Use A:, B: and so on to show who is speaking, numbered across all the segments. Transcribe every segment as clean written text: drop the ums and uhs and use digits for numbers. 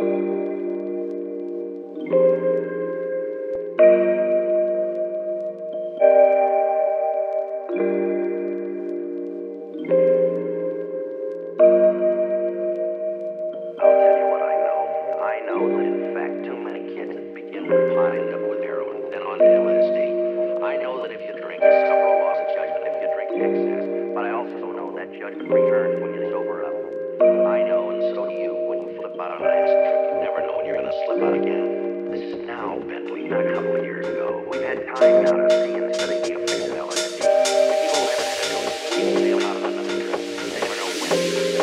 A: Judgment returns when you sober up. I know, and so do you. When you flip out on an next trip, you never know when you're going to slip out again. This is now, Bentley, not a couple of years ago. We've had time now to see instead of being fixed at LSD. People haven't had to do it. You can sail out on another trip. They never know when.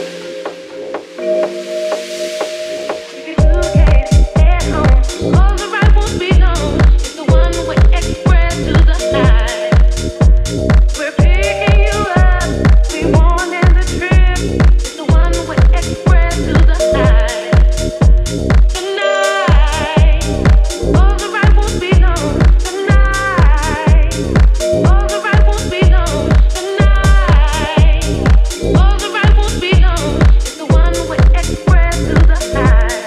B: If you suitcase at home, all the right won't be long. It's the one with express to the night. We're picking you up. We want in the trip. It's the one with express to the night. Tonight, all the right won't be long. Tonight, all the right won't be long. Tonight, all the right won't be long. It's the one with express to the night.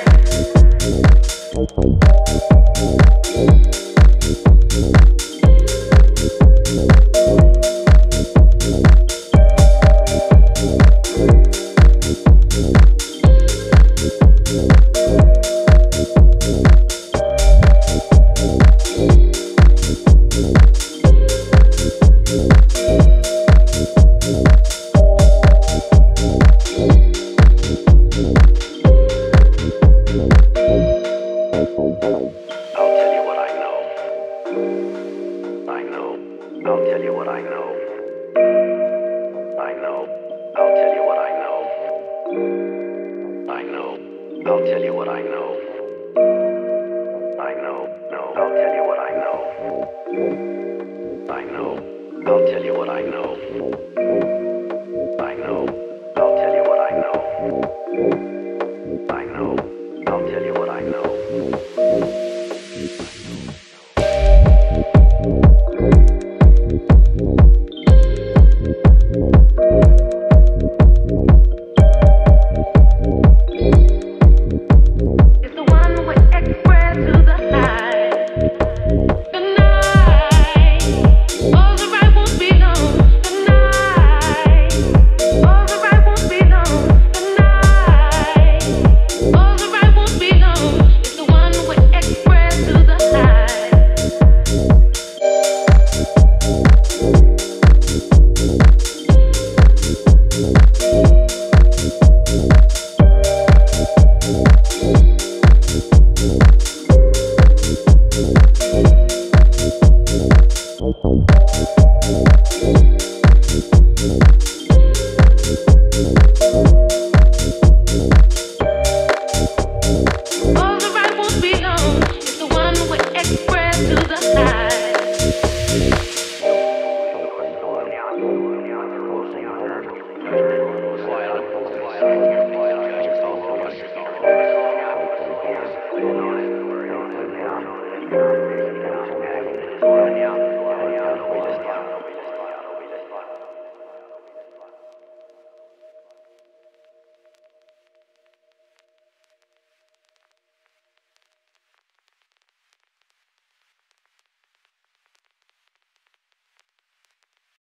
A: I'll tell you what I know. I know. I'll tell you what I know. I know. I'll tell you what I know. I know. I'll tell you what I know. I know. No. I'll tell you what I know. I know. I'll tell you what I know.